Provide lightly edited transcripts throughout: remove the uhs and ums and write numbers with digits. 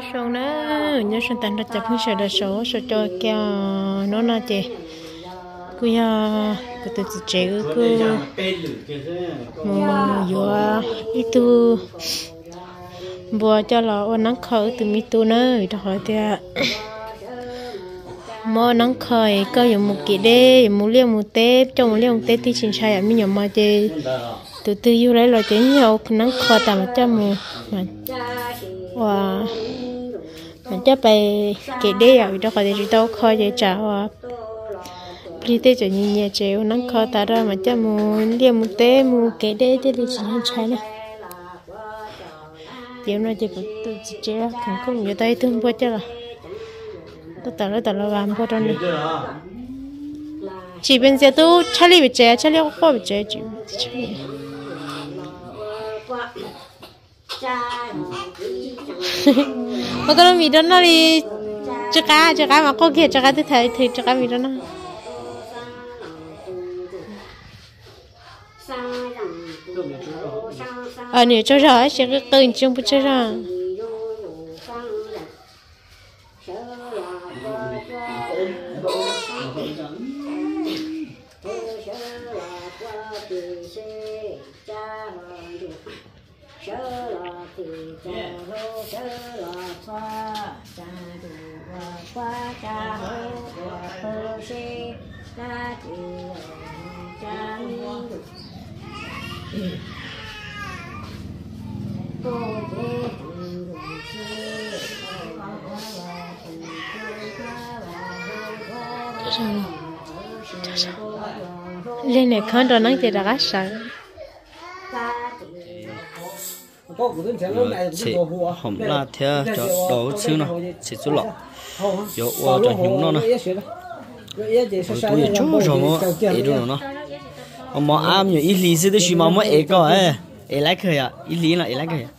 xong nữa nhớ xong tận đó chụp hình được số cho kêu nó nói chị cứ cái tụi chị chơi cứ mua ít tu bùa cho nó nắng khởi từ mi tu nữa đó hỏi thì mua nắng khởi có dùng một kỳ đê một liều một tép trong một liều một tép thì chính sai mình nhầm mà chị từ từ yêu lấy là chính nhau nắng khởi tầm cho mà và mình cho bài kỳ đê rồi đó khỏi thì tao khởi để trả và đi tới chỗ nhìn nhà chiều nắng khởi ta ra mà cho một liều một tép một kỳ đê thì chính sai này chiều nay chị cũng tự chế không nhiều tay thương quá chứ là tôi tạo là làm qua trong này chỉ bên xe tôi Charlie bị chế Charlie không bị chế chứ mà cái mì đó nó đi chắc cá mà có kia chắc cá thì chắc cá mì đó nó nếu cho rồi sẽ cái tên chung bút chơi ra lên này con đó nói thì đã sợ chị không là theo cho đồ xíu nào chị chú lọ yo cho nhúng nó nè tôi chú rồi mà ấy đồ nó mà am nhiều ít lý sẽ được xí mà mới ấy có ấy lại khơi à ít lý là lại khơi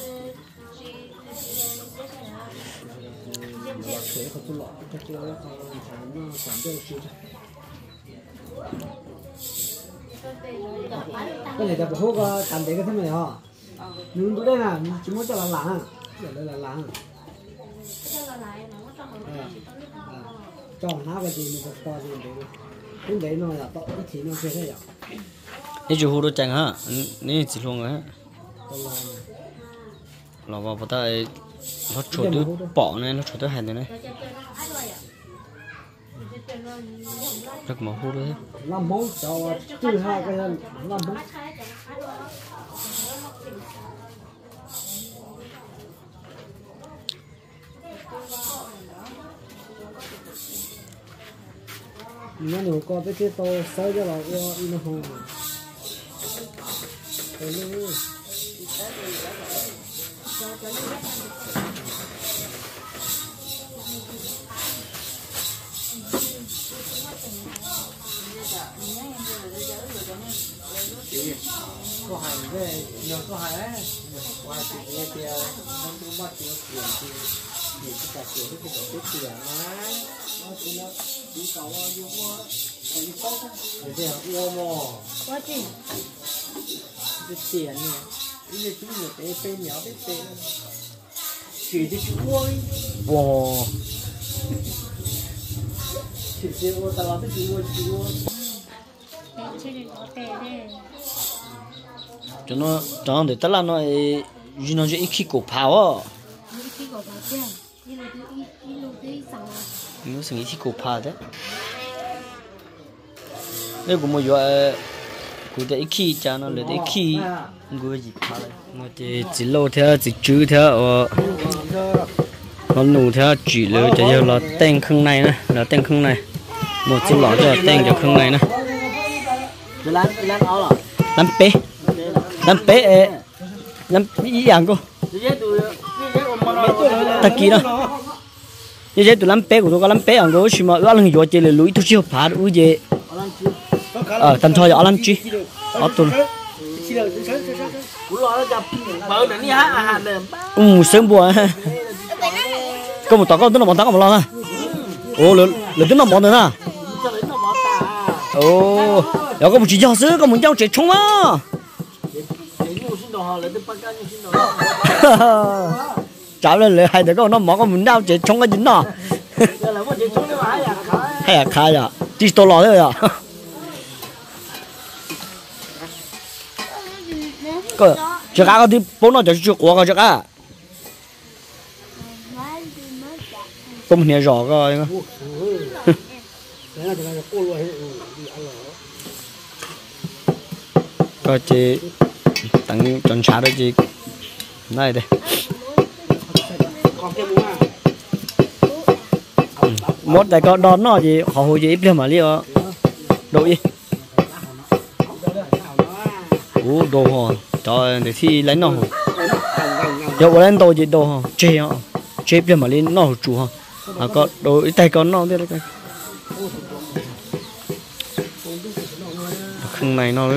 cái này là bộ có tạm để cái thế này hả? Nướng tụi đây nè, chỉ muốn cho là lạng, đây là lạng. Cho nó cái gì mình có gì để cũng để nó là to ít thì nó sẽ thế nào? cái chú hú đồ chăng hả? Ní chỉ luôn rồi hả? Là vào bắt tay nó chốt đứa bỏ này, nó chốt đứa hành này. Rất mà hú đấy. Làm món cho từ hai cái làm món. Nó nấu có cái to sấy cho là nó hồng. Có hành về nhiều có hành ấy qua thì nghe tiền không có mất nhiều tiền thì tất cả tiền cái tổ chức tiền ấy nó chỉ nó đi cầu vô mua đi tốt để tiền mua mò quá gì cái tiền này cái chúng nhiều cái tên nhỏ cái tên chỉ đi chú ơi Wow chỉ ô tao làm cái chú ơi cho nó để tất là nó nó chỉ ít khi cổ pháo á nó sinh ít khi cổ pháo đấy nếu cũng một giờ cũng để ít khi cho nó để ít khi người gì phá đấy người chỉ lâu theo chỉ chữ theo nó nụ theo chỉ lừa cho giờ là tên khung này nè là tên khung này một số lọ cho tên cho khung này nè làm ý dạng cô ta kia đó như thế tụi làm bé của tôi có làm bé ở đó chỉ mà ở lần vô chơi là lúi tôi chưa phá được gì tầm thôi ở làm chi ở tuần sớm bùa có một tao có tính là bọn tao có một lo ha lửa tính là bọn nữa nè giờ có một chỉ cho sữa có một cháu trẻ冲á cháu lên hai đứa con nó mỏ con mình đau chỉ chống cái dính nó hay là khai à chỉ tôi lo thôi à cái cái cái đi bố nó chỉ của cái cái tôm nhẹ rõ cái có chị tặng chọn trả đấy chị này đây một đại con đón nó gì họ hồi gì ít mà liệu đồ gì đồ hò cho để thi lấy nó giờ bọn anh đồ gì đồ hò chê họ chê ít mà lên nó chủ hò có đồ ít tay con nó thế đấy khung này nó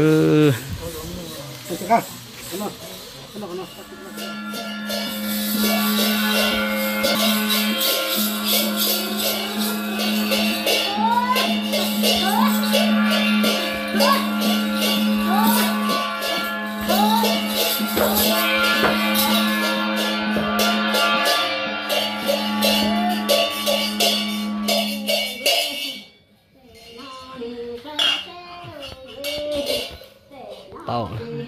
tao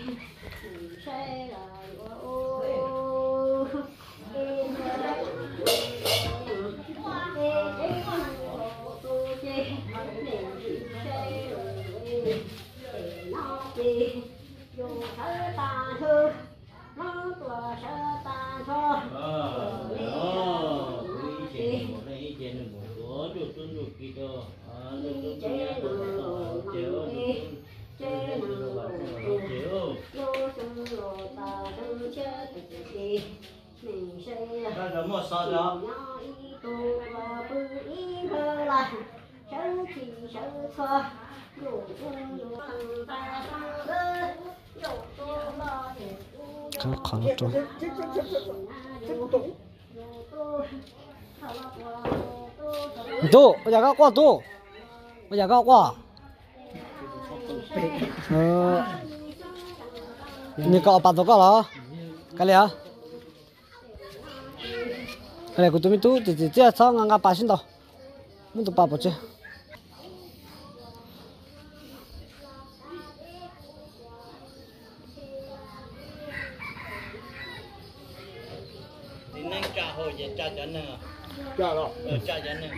khó trốn tu bây giờ có qua tu bây giờ có qua你搞把多搞了，干了，干了，我准备都这操俺把心到，我都把不去。 你能炸好也炸人呢？ 炸了， 炸人呢？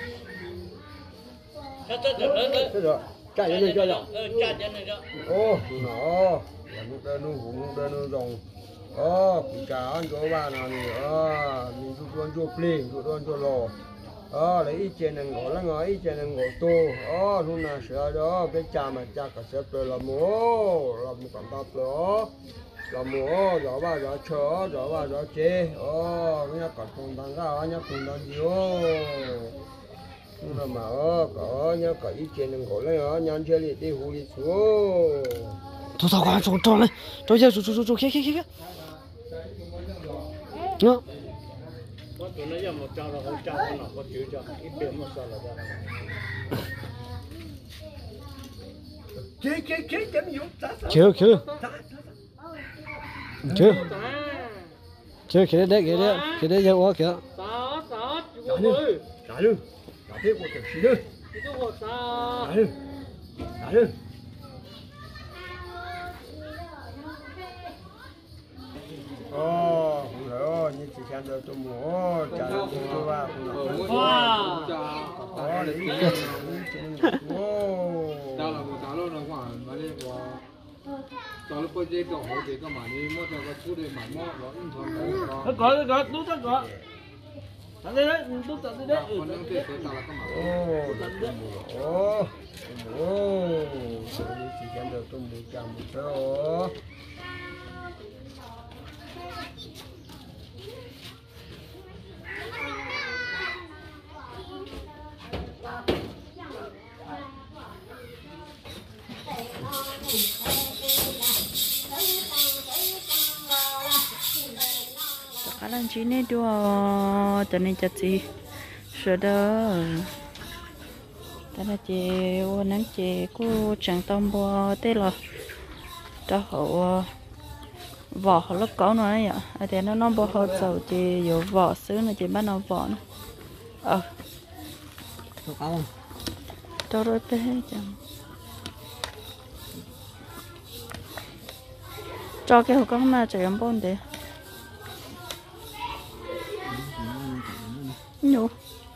这炸人的炸了。 炸人的这。 Ô, nó, là một đơn nu hùng, một đơn nu rồng. Cũng chả ăn chỗ ba nào nè, mình chú ăn chỗ plei, chú ăn chỗ lò. Lấy ít chén này ngõ lăng ngõ, ít chén này ngõ tô. Lúc nào sửa đó, cái chả mà chả cả xếp rồi là một cảm bắp đó. Là mua, gió ba gió chó, gió ba gió chê. Cái nhà cọt cùng tăng cao, nhà cùng tăng gì nhưng mà có nhớ có ý kiến đừng có lấy nhăn chơi đi hú đi xuống thôi sao quá trốn lên trốn chơi trốn kia nhớ có tụi nó giờ một trâu là không trâu nó có chữ cho ít tiền một sao là ra chế chém dụng chưa kia đấy giờ quá kìa trả luôn thế của tiểu sĩ nữa trả luôn không rồi như chỉ xem được tôi mua trả được tôi vào lấy 到了我打了的话，那里我到了不这个好这个嘛，你莫这个处理嘛，莫老硬穿的。 cái đúng chắc có đấy đúng thật đấy còn những cái đó là cái mà chỉ xem được tôi mua chạm một số các anh chị nên đua cho nên cho chị sửa đó ta là chị ô nắng chị cô chẳng tâm bò tê là đó hậu vỏ họ lúc có nó đấy ạ, ở đây nó bỏ họ dầu thì có vỏ xứ nó chỉ bắt nó vỏ nó, Có không? cho rồi thế chẳng, cho cái hộp con mà chỉ làm bốn đấy, nhủ,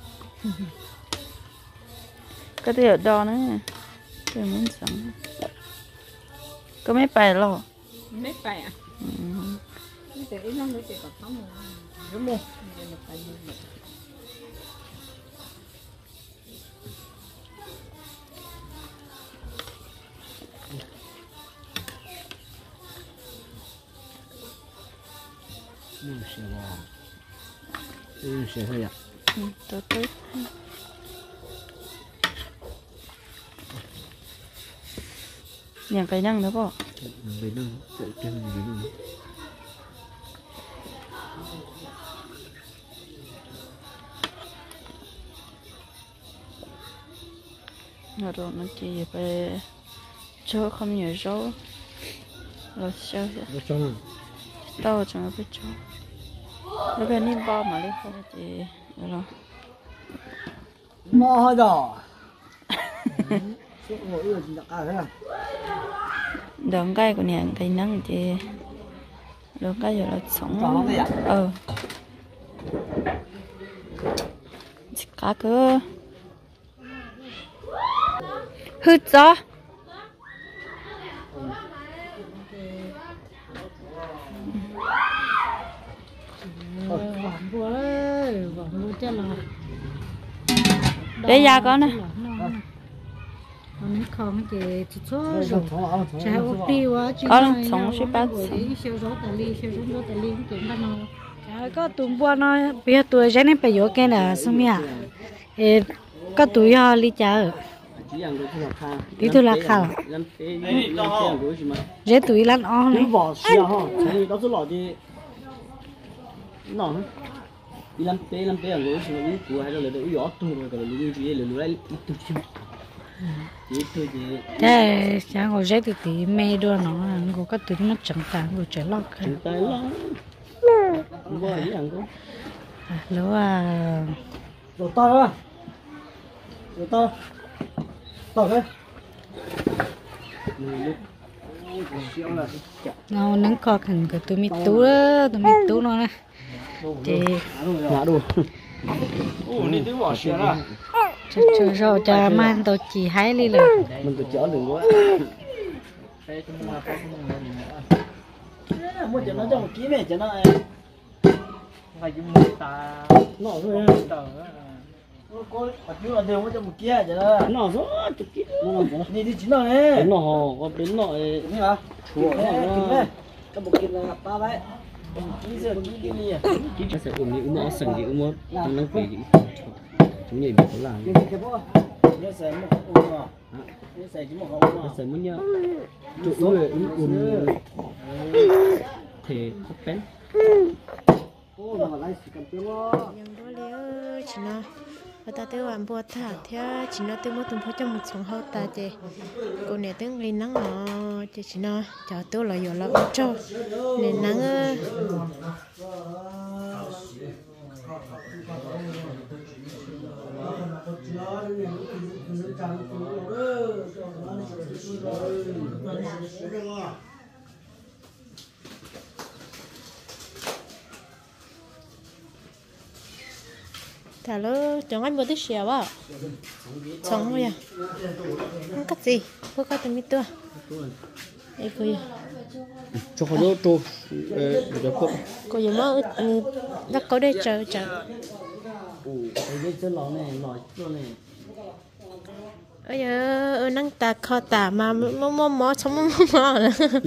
cái gì ở đó nữa, cái muốn sống, có mấy bài lo, mấy bài à? Để nó mới chỉ có thắng rồi, đúng không? Sẽ thôi ạ. tôi tới, nhà cái năng đó bỏ. Về nương, tự chân về nương. Rồi nó chỉ về cho không nhiều rau rồi sao Nó cho nó. tao chẳng có biết cho nó bên này bao mà đi không thì rồi Mò rồi. Suốt ngồi ở chỉ đặt thế à? đường cây của nhà cây nắng thì đường cây rồi là sống cá cơ hư cho để ra con nè nó không chỉ số rồi chạy ốp đi quá chứ sống sẽ bắt siêu số tài li chuyện ban đầu có tụi bữa nó bây giờ tụi cái này bây giờ cái là xong nhỉ có tụi họ đi chợ đi tụi là khảo dễ tụi lăn on Cái vỏ xìa ha, thì đó số lọ thì nó đi làm té ở gối xong rồi của hai đứa là đứa gió tung rồi cái lũ gì lũ lại ít chút ít thôi chứ thế sáng ngồi dậy thì mẹ đua nó ngồi có tụi nó chẳng tàn rồi trở lót tay lo không có gì ăn không lúa rồi to đó rồi to thế nó nắng co khẩn cái tụi mi tú đó tụi mi tú nó nè thì ngã đồ đi tứ bỏ xìa ra chờ rồi chờ mang tôi chỉ hái đi rồi mình cứ chở đừng quá mua cho nó cho một ký này cho nó phải dùng một ta nọ thôi có bắt chú là đều mua cho một ký cho nó nọ số chục ký đi đi chín rồi đấy nọ có đến nọ như nào của nó cái một ký là ba vậy ký giờ ký đi à ký nó sẽ ổn định nó sừng thì nó nó phải chúng nhảy một là nó sẽ một ổn à nó sẽ chỉ một ổn nó sẽ muốn nhá tụi nó là ổn thì hấp bén ô mà lại chỉ cần tiêu nhưng đó liễu chỉ nó và ta tiêu làm bùa thả theo chỉ nó tiêu mất tụm phố trong một số hậu ta chị cô này tiếng lên nắng nó chỉ nó cho tiêu là giờ là cho nên nắng thả lỡ chẳng ai mua tích xèo à xong rồi à không cắt gì có cắt từ mít tua đây coi cho họ đốt tô để có gì mà đã có đây chờ cái chân lò này lò này ơi giờ năng ta kho ta mà mò xong mò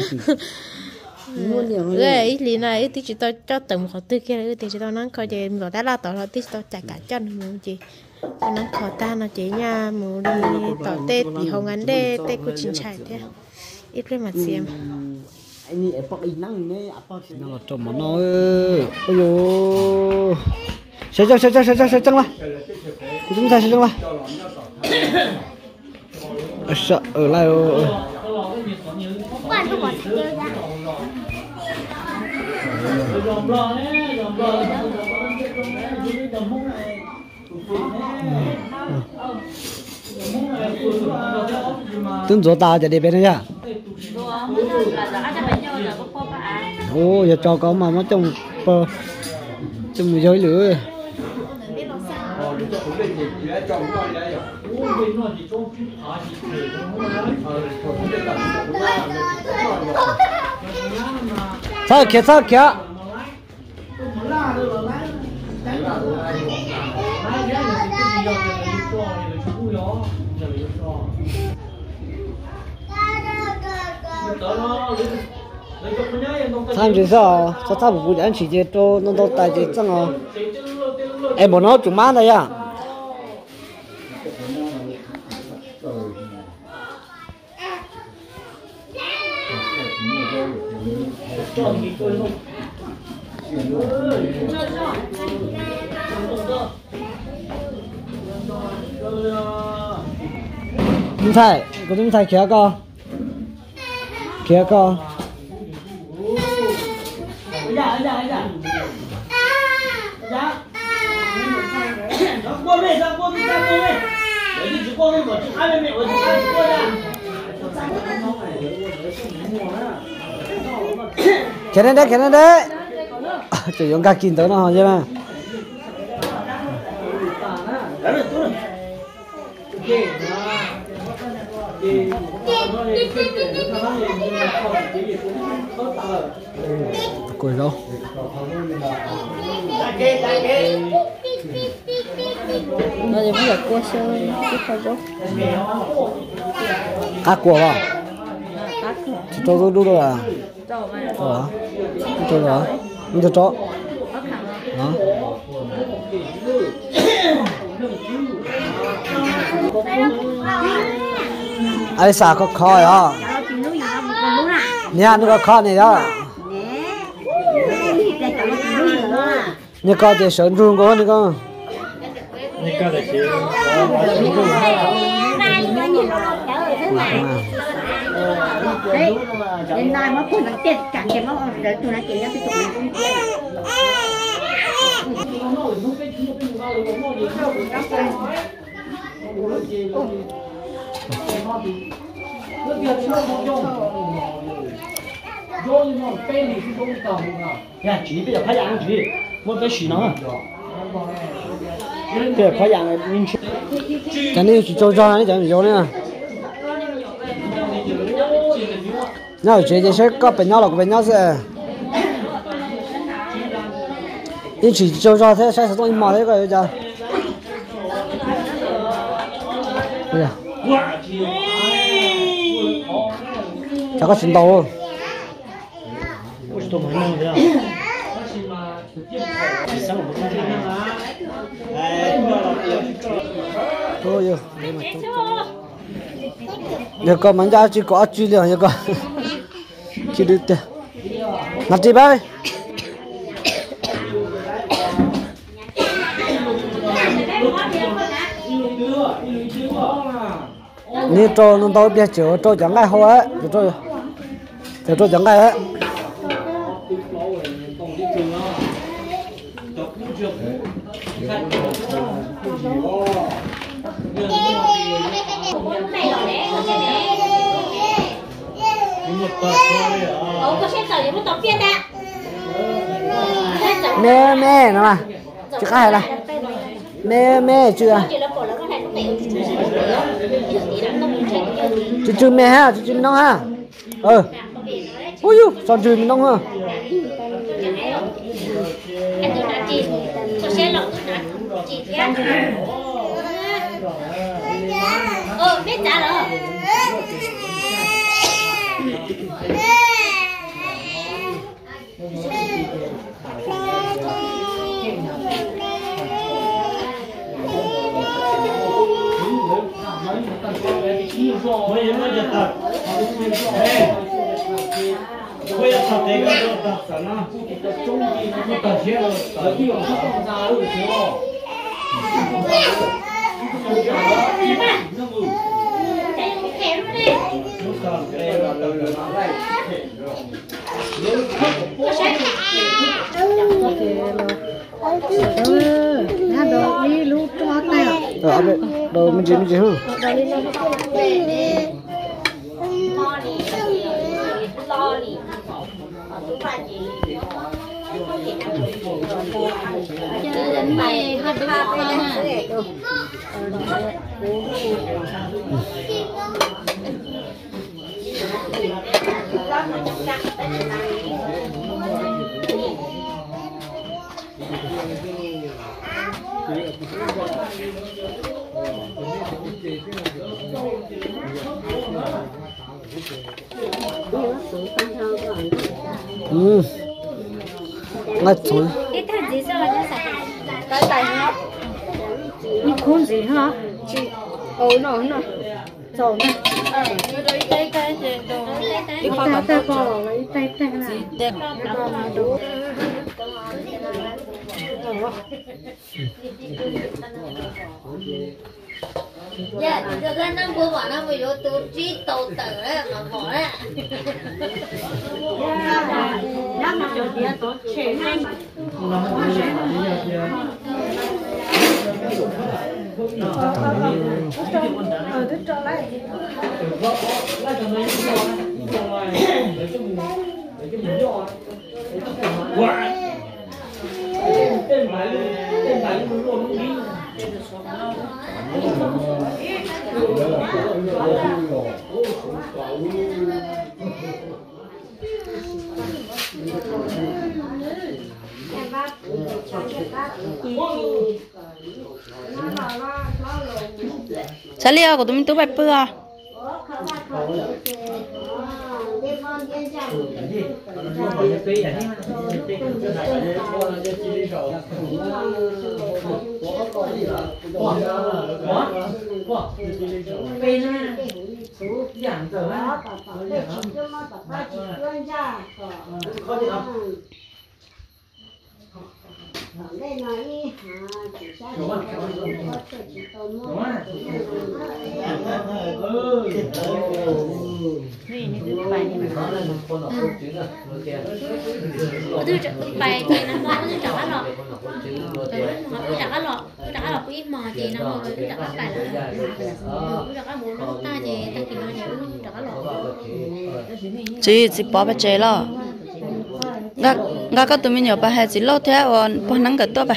rồi lý này thì chỉ tao cho từng một tư kia thì chỉ tao năng kho gì rồi đã là tao là tí tao chạy cả chân mù gì tao năng kho ta nó chỉ nha mù đi tao tết thì hồng ăn đê tết của chính chạy thế ít lên mặt xem anh ấy bọc in năng này nó trộm mà nó ôi yo sẽ chăng là chúng ta sẽ chăng là sợ ở lại Tương gió taจะได้เป็น呀 ô giờ cho có mà nó trong trong giới lửa sao kìa tham dự sao sao một buổi anh chỉ chơi cho nó đâu tài chơi chẳng à em muốn nó chúng má đây à Minh Thầy, có Minh Thầy kia co Cái này đấy chỉ dùng cả kín tới nó chứ mà cùi đâu nó thì bây giờ cua sơ cái khâu rốt cá cua vào cho tôi đu đâu à cho đó nó cho đó ai sao có khó à nhà nó có khó này đó nhà có thể sơn rung có nữa con đấy đến nay mà cũng chết chẳng cái mà đợi tụi nó chỉ nó bị tụi nó cũng chết 呀，举比较快养举，我在洗呢。对，快养的明确。咱那去做啥？你讲有呢？那这件事搞笨鸟了，笨鸟是。你去做啥？他啥子东西买那个有家？哎呀，这个真刀。多蛮弄的呀。thôi rồi, giờ con mình ra chỉ có truy liền giờ con, chỉ được tiền, nạp đi bay. Ni trâu nó đâu biết chịu trâu chẳng ai hoa ấy, trâu chẳng ai ấy. Mẹ nó mà chứ cái này là mẹ chưa chứ mẹ ha chứ mình nông ha ôi呦sao chứ mình nông ha biết trả rồi nó đồ đi lúc cho tao à bên đồ mình chỉ hư ngay thôi 你空子哈？哦，no no，走呢。一带带包了，一带带了。 dạ thì thực ra năm của bọn nó bây giờ tôi trí tổ tử đấy mà bỏ đấy năm mà cho tiền tổ chế này sao liao của tụi mình bự à tôi bài chị nó mò tôi trả rồi tôi trả rồi quý mò chị nó mò tôi trả bài rồi tôi trả muốn ta chị ta kêu nó trả rồi chị bỏ bà chế lo ngã có tụi mình nhớ bà hay chỉ lo thế còn bà nắng cái to bà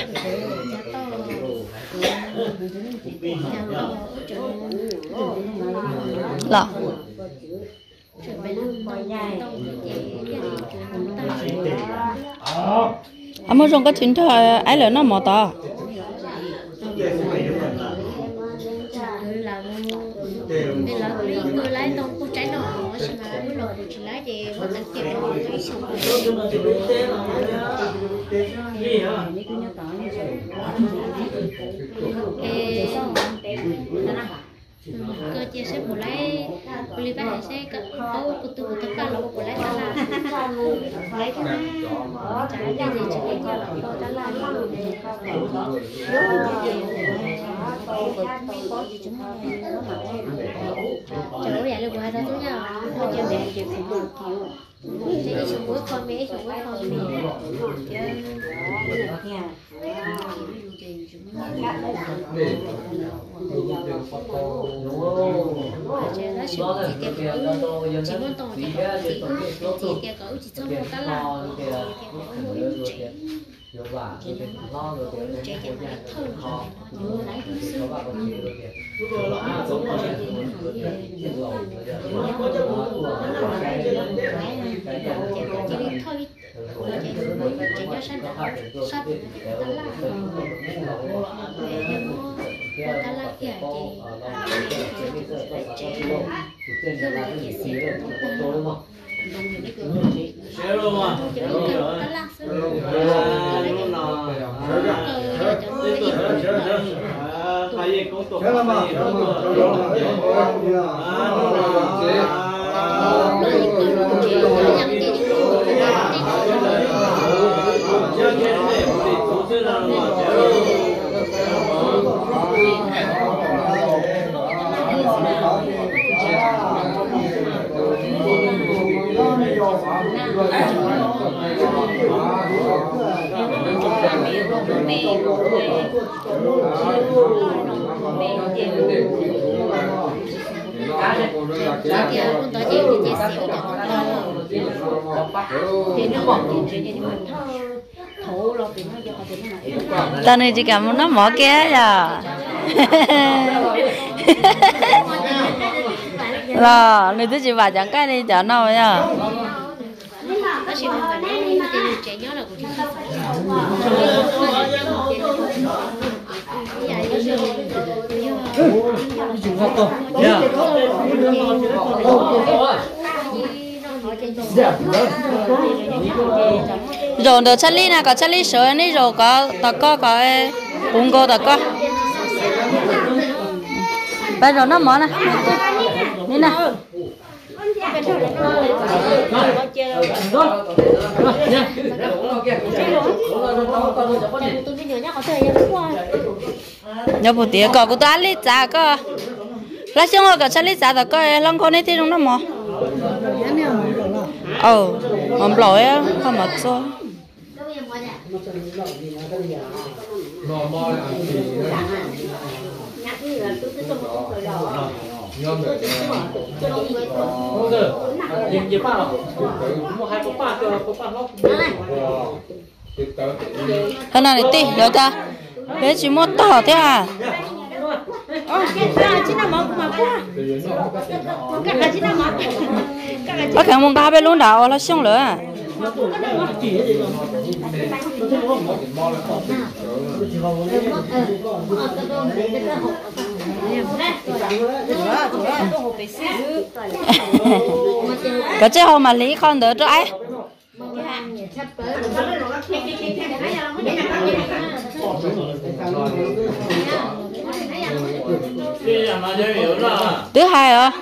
lọ mới dùng cái chuyện thôi ấy là nó mò to là người lái tông cô trái nọ mà mới lòi được lái gì có thể kịp cái xong cơ chia sẻ một lấy beli cái sẽ có từ tất cả là một lấy cả là lấy cái trái cái gì chỉ lấy cho là có cả là chỗ vậy là buổi đó chứ nhở thôi chiều để chiều phụ được kiểu chỉ đi xuống cuối con bé xuống cuối con chỉ muốn tổng thì cái cậu chỉ cho một cái là trẻ cái này thơm rồi lấy cái xương chỉ đi thôi chỉ cho sản phẩm sắp ta là kia tao này chỉ cảm nó mỏ kia à là người tôi chỉ bảo chẳng cái đi chợ nào nha rồi đồ chất ly nào có chất ly sữa này rồi có tao có uống cô tao có bây giờ nó mỏ nè đi nè nhớ một tiếng có tôi ăn lít giá cơ lá xong rồi có chất lít giá tao có lăng con ấy thì nó mỏ không lỗi á không mất rồi thế nào để tí rồi ta bé chỉ muốn tỏ thế à bác khẳng muốn ba bé luôn đảo là xong rồi à có chứ không mà lý con đỡ cho ấy thứ hai hả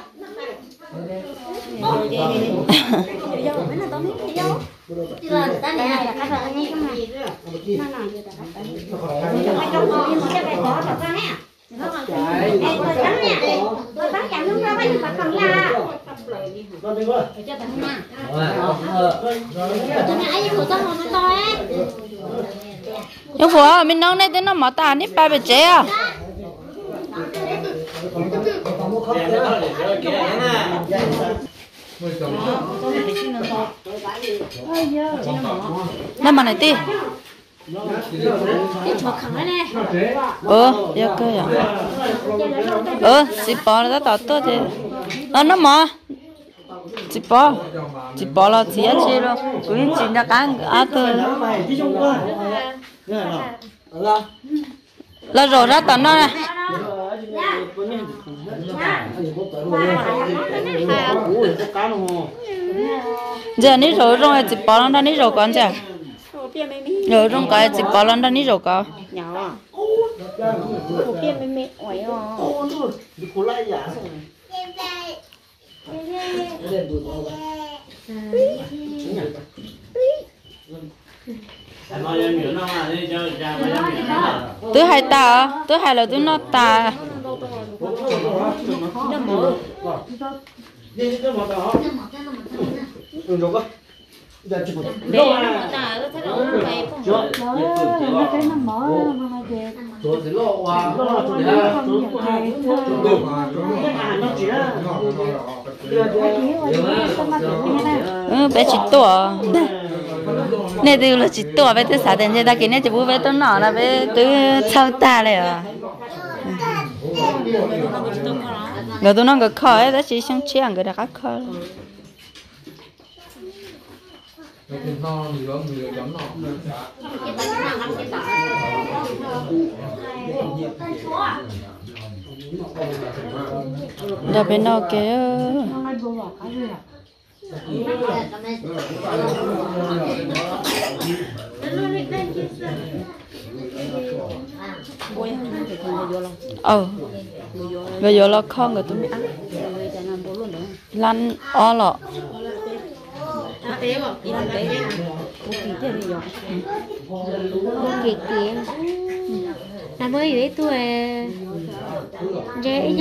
nhưng phù hợp mình nấu này tới nó mở tàn đi ba bề chế à năm mà này ti giờ cơ à chỉ bỏ là tao tốt thì nó mà chỉ bỏ là chỉ ăn chi rồi cũng chỉ là cái thôi là rồi ra tận nó này giờ ní rồi chỉ bỏ nó ní rồi con chả rồi trong cái chỉ bỏ nó ní rồi con thứ hai ta thứ hai là thứ nó ta bé chỉ to này đều là chỉ to bé thứ sáu đến giờ ta kia này chỉ bố bé to nhỏ là bé cứ sau ta này à người tôi nói cái khó ấy đó chỉ xong chiang cái đó khác khó đó bên nó kia bây giờ là con người tôi mới ăn lăn o lọ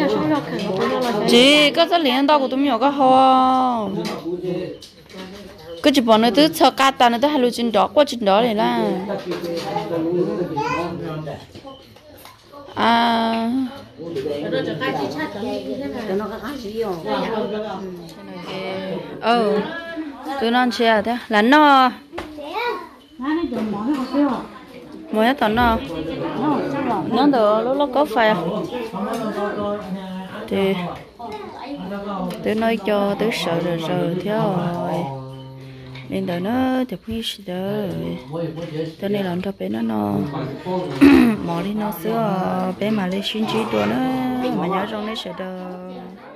chị có rất liền đâu của tôi nhỏ có ho cứ chỉ bỏ nó thứ cho cá ta nó thứ hai lô trên đó qua trên đó này là tôi non chia thế là nó mới hết tận nó được lúc có phải thì tôi nói cho tôi sợ rồi thế rồi nên đợi nó thì không biết rồi cho nên là cho bé nó mò đi nó sữa bé mà lấy xin chỉ đồ nó mà nhớ trong đấy sợ đâu